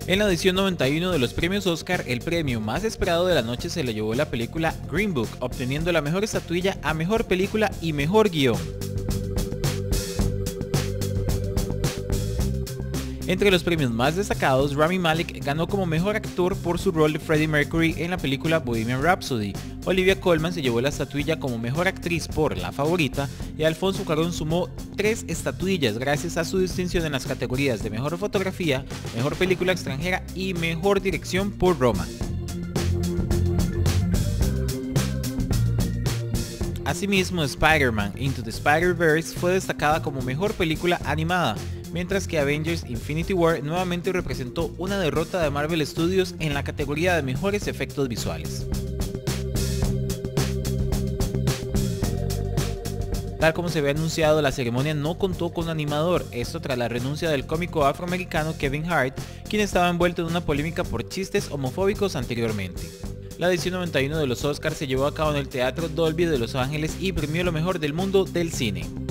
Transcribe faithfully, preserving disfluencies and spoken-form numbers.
En la edición noventa y uno de los premios Oscar, el premio más esperado de la noche se lo llevó la película Green Book, obteniendo la mejor estatuilla a mejor película y mejor guión. Entre los premios más destacados, Rami Malek ganó como mejor actor por su rol de Freddie Mercury en la película Bohemian Rhapsody. Olivia Colman se llevó la estatuilla como mejor actriz por La Favorita y Alfonso Cuarón sumó tres estatuillas gracias a su distinción en las categorías de mejor fotografía, mejor película extranjera y mejor dirección por Roma. Asimismo, Spider-Man Into the Spider-Verse fue destacada como mejor película animada, mientras que Avengers Infinity War nuevamente representó una derrota de Marvel Studios en la categoría de mejores efectos visuales. Tal como se había anunciado, la ceremonia no contó con un animador, esto tras la renuncia del cómico afroamericano Kevin Hart, quien estaba envuelto en una polémica por chistes homofóbicos anteriormente. La edición noventa y uno de los Oscars se llevó a cabo en el Teatro Dolby de Los Ángeles y premió lo mejor del mundo del cine.